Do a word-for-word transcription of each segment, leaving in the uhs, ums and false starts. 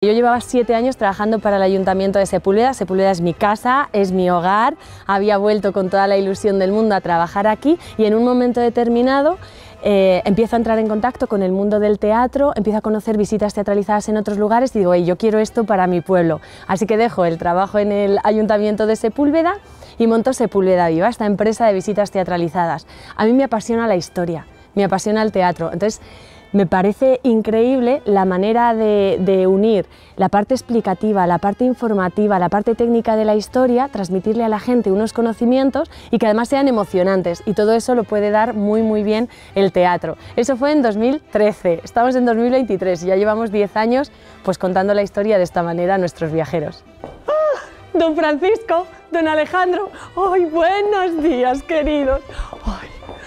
Yo llevaba siete años trabajando para el Ayuntamiento de Sepúlveda. Sepúlveda es mi casa, es mi hogar. Había vuelto con toda la ilusión del mundo a trabajar aquí y en un momento determinado eh, empiezo a entrar en contacto con el mundo del teatro, empiezo a conocer visitas teatralizadas en otros lugares y digo, hey, yo quiero esto para mi pueblo. Así que dejo el trabajo en el Ayuntamiento de Sepúlveda y monto Sepúlveda Viva, esta empresa de visitas teatralizadas. A mí me apasiona la historia, me apasiona el teatro. Entonces, me parece increíble la manera de, de unir la parte explicativa, la parte informativa, la parte técnica de la historia, transmitirle a la gente unos conocimientos y que además sean emocionantes, y todo eso lo puede dar muy muy bien el teatro. Eso fue en dos mil trece, estamos en dos mil veintitrés y ya llevamos diez años pues contando la historia de esta manera a nuestros viajeros. ¡Ah! Don Francisco, don Alejandro, ¡ay, buenos días, queridos! ¡Ay!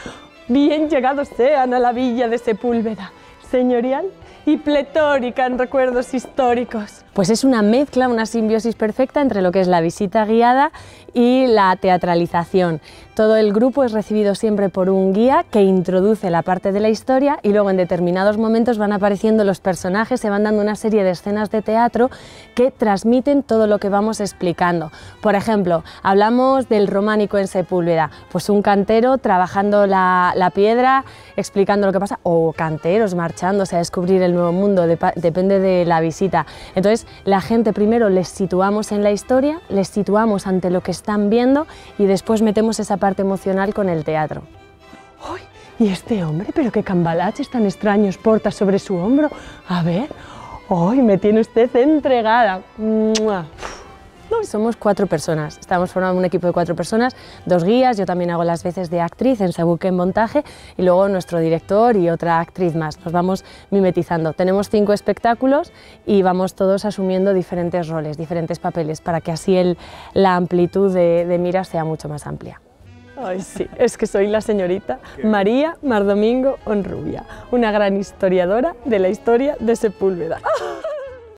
Bien llegados sean a la villa de Sepúlveda, señorial y pletórica en recuerdos históricos. Pues es una mezcla, una simbiosis perfecta entre lo que es la visita guiada y la teatralización. Todo el grupo es recibido siempre por un guía que introduce la parte de la historia y luego en determinados momentos van apareciendo los personajes, se van dando una serie de escenas de teatro que transmiten todo lo que vamos explicando. Por ejemplo, hablamos del románico en Sepúlveda, pues un cantero trabajando la, la piedra, explicando lo que pasa, o canteros marchándose a descubrir el nuevo mundo, de, depende de la visita. Entonces, la gente primero les situamos en la historia, les situamos ante lo que están viendo y después metemos esa parte emocional con el teatro. ¡Ay! ¿Y este hombre? ¿Pero qué cambalaches tan extraños porta sobre su hombro? A ver. ¡Ay! Me tiene usted entregada. ¡Mua! Somos cuatro personas, estamos formando un equipo de cuatro personas, dos guías, yo también hago las veces de actriz en Sabuque en montaje y luego nuestro director y otra actriz más, nos vamos mimetizando. Tenemos cinco espectáculos y vamos todos asumiendo diferentes roles, diferentes papeles, para que así el, la amplitud de, de mira sea mucho más amplia. Ay, sí, es que soy la señorita María Mardomingo Honrubia, una gran historiadora de la historia de Sepúlveda.